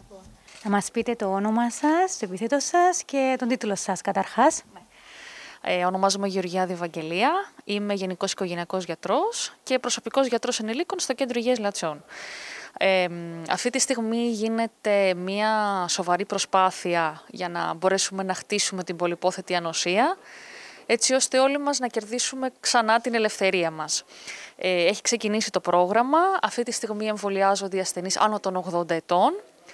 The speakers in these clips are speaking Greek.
Να μας πείτε το όνομα σας, το επίθετο σας και τον τίτλο σας καταρχάς. Ονομάζομαι Γεωργιάδη Ευαγγελία, είμαι γενικός οικογενειακός γιατρός και προσωπικός γιατρός ενηλίκων στο Κέντρο Υγείας Λατσιών. Αυτή τη στιγμή γίνεται μια σοβαρή προσπάθεια για να μπορέσουμε να χτίσουμε την πολυπόθετη ανοσία, έτσι ώστε όλοι μας να κερδίσουμε ξανά την ελευθερία μας. Έχει ξεκινήσει το πρόγραμμα, αυτή τη στιγμή εμβολιάζονται οι ασθενείς άνω των 80 ετών,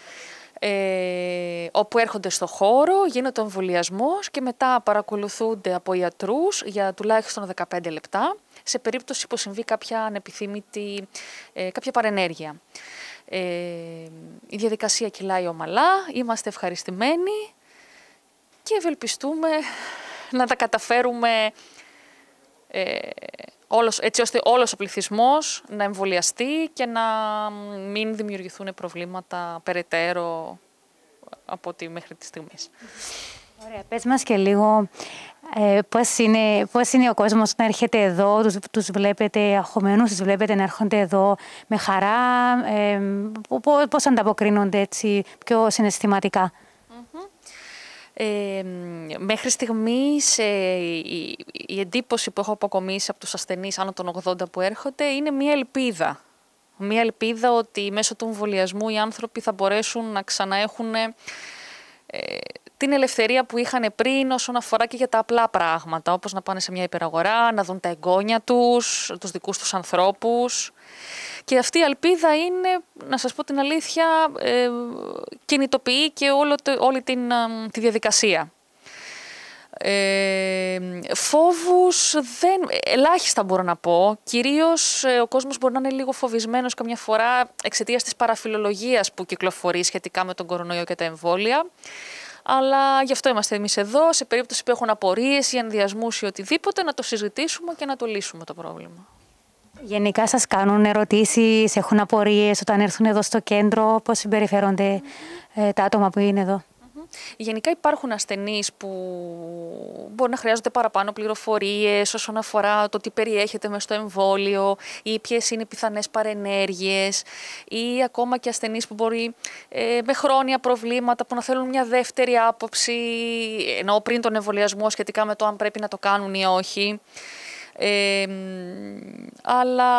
όπου έρχονται στο χώρο, γίνεται ο εμβολιασμός και μετά παρακολουθούνται από ιατρούς για τουλάχιστον 15 λεπτά, σε περίπτωση που συμβεί κάποια ανεπιθύμητη, κάποια παρενέργεια. Η διαδικασία κυλάει ομαλά, είμαστε ευχαριστημένοι και ευελπιστούμε να τα καταφέρουμε έτσι ώστε όλος ο πληθυσμός να εμβολιαστεί και να μην δημιουργηθούν προβλήματα περαιτέρω από ό,τι μέχρι τη στιγμή. Ωραία, πες μας και λίγο πώς είναι ο κόσμος να έρχεται εδώ, τους βλέπετε αγχωμένους, τους βλέπετε να έρχονται εδώ με χαρά, πώς ανταποκρίνονται έτσι πιο συναισθηματικά. Μέχρι στιγμής η εντύπωση που έχω αποκομίσει από τους ασθενείς άνω των 80 που έρχονται είναι μία ελπίδα. Μία ελπίδα ότι μέσω του εμβολιασμού οι άνθρωποι θα μπορέσουν να ξαναέχουν την ελευθερία που είχαν πριν όσον αφορά και για τα απλά πράγματα, όπως να πάνε σε μια υπεραγορά, να δουν τα εγγόνια τους, τους δικούς τους ανθρώπους. Και αυτή η ελπίδα είναι, να σας πω την αλήθεια, κινητοποιεί και όλη τη διαδικασία. Φόβους ελάχιστα μπορώ να πω. Κυρίως ο κόσμος μπορεί να είναι λίγο φοβισμένος καμιά φορά εξαιτίας της παραφιλολογίας που κυκλοφορεί σχετικά με τον κορονοϊό και τα εμβόλια. Αλλά γι' αυτό είμαστε εμείς εδώ, σε περίπτωση που έχουν απορίες ή ενδιασμούς ή οτιδήποτε, να το συζητήσουμε και να το λύσουμε το πρόβλημα. Γενικά σας κάνουν ερωτήσεις, έχουν απορίες όταν έρθουν εδώ στο κέντρο, πώς συμπεριφέρονται τα άτομα που είναι εδώ. Γενικά υπάρχουν ασθενείς που μπορεί να χρειάζονται παραπάνω πληροφορίες όσον αφορά το τι περιέχεται μες στο εμβόλιο ή ποιες είναι οι πιθανές παρενέργειες ή ακόμα και ασθενείς που μπορεί με χρόνια προβλήματα που να θέλουν μια δεύτερη άποψη ενώ πριν τον εμβολιασμό σχετικά με το αν πρέπει να το κάνουν ή όχι. Αλλά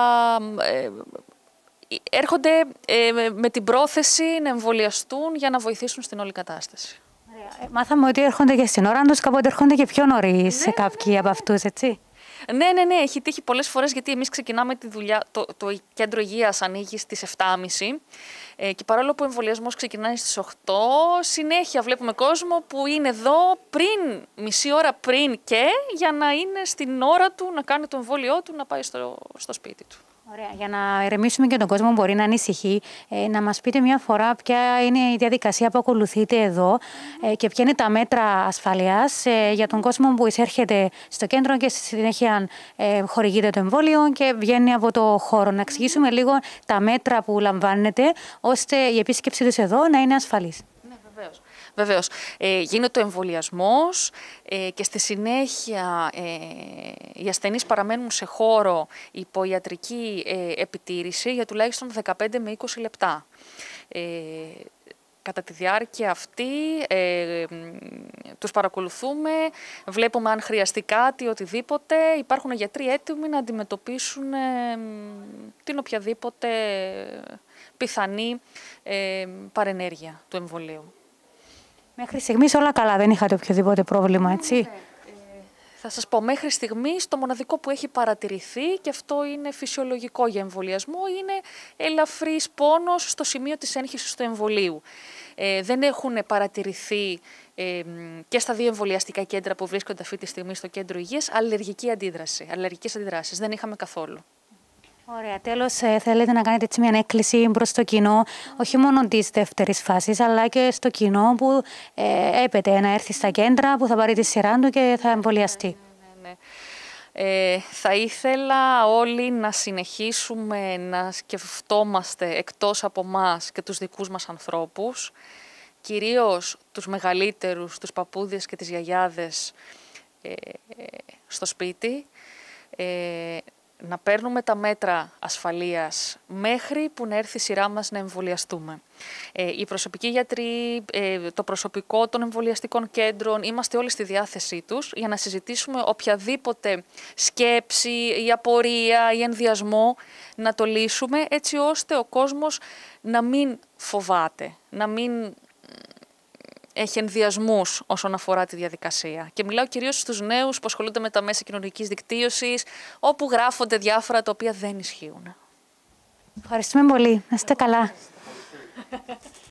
έρχονται με την πρόθεση να εμβολιαστούν για να βοηθήσουν στην όλη κατάσταση. Μάθαμε ότι έρχονται και στην ώρα τους, κάποτε έρχονται και πιο νωρίς σε κάποιοι από αυτούς, έτσι. Ναι, έχει τύχει πολλές φορές γιατί εμείς ξεκινάμε τη δουλειά, το κέντρο υγείας ανοίγει στις 7.30 και παρόλο που ο εμβολιασμός ξεκινάει στις 8, συνέχεια βλέπουμε κόσμο που είναι εδώ μισή ώρα πριν και για να είναι στην ώρα του, να κάνει το εμβόλιό του, να πάει στο σπίτι του. Ωραία. Για να ερεμήσουμε και τον κόσμο που μπορεί να ανησυχεί, να μας πείτε μια φορά ποια είναι η διαδικασία που ακολουθείτε εδώ και ποια είναι τα μέτρα ασφαλείας για τον κόσμο που εισέρχεται στο κέντρο και στη συνέχεια χορηγείται το εμβόλιο και βγαίνει από το χώρο. Να εξηγήσουμε λίγο τα μέτρα που λαμβάνετε, ώστε η επίσκεψη τους εδώ να είναι ασφαλής. Βεβαίως. Γίνεται ο εμβολιασμός και στη συνέχεια οι ασθενείς παραμένουν σε χώρο υπό ιατρική επιτήρηση για τουλάχιστον 15 με 20 λεπτά. Κατά τη διάρκεια αυτή τους παρακολουθούμε, βλέπουμε αν χρειαστεί κάτι, οτιδήποτε. Υπάρχουν γιατροί έτοιμοι να αντιμετωπίσουν την οποιαδήποτε πιθανή παρενέργεια του εμβολίου. Μέχρι στιγμής όλα καλά, δεν είχατε οποιοδήποτε πρόβλημα, έτσι. Θα σας πω, μέχρι στιγμής το μοναδικό που έχει παρατηρηθεί, και αυτό είναι φυσιολογικό για εμβολιασμό, είναι ελαφρύς πόνος στο σημείο της έγχυσης του εμβολίου. Δεν έχουν παρατηρηθεί και στα δύο εμβολιαστικά κέντρα που βρίσκονται αυτή τη στιγμή στο κέντρο υγείας αλλεργικές αντιδράσεις. Δεν είχαμε καθόλου. Ωραία. Τέλος, θέλετε να κάνετε έτσι μια έκκληση προς το κοινό, όχι μόνο της δεύτερης φάσης, αλλά και στο κοινό που έπεται να έρθει στα κέντρα, που θα πάρει τη σειρά του και θα εμβολιαστεί. Ναι. Θα ήθελα όλοι να συνεχίσουμε να σκεφτόμαστε εκτός από μας και τους δικούς μας ανθρώπους, κυρίως τους μεγαλύτερους, τους παππούδες και τις γιαγιάδες στο σπίτι, να παίρνουμε τα μέτρα ασφαλείας μέχρι που να έρθει η σειρά μας να εμβολιαστούμε. Οι προσωπικοί γιατροί, το προσωπικό των εμβολιαστικών κέντρων, είμαστε όλοι στη διάθεσή τους για να συζητήσουμε οποιαδήποτε σκέψη ή απορία ή ενδιασμό, να το λύσουμε έτσι ώστε ο κόσμος να μην φοβάται, να μην έχει ενδιασμούς όσον αφορά τη διαδικασία. Και μιλάω κυρίως στους νέους που ασχολούνται με τα μέσα κοινωνικής δικτύωσης, όπου γράφονται διάφορα τα οποία δεν ισχύουν. Ευχαριστούμε πολύ. Να είστε καλά.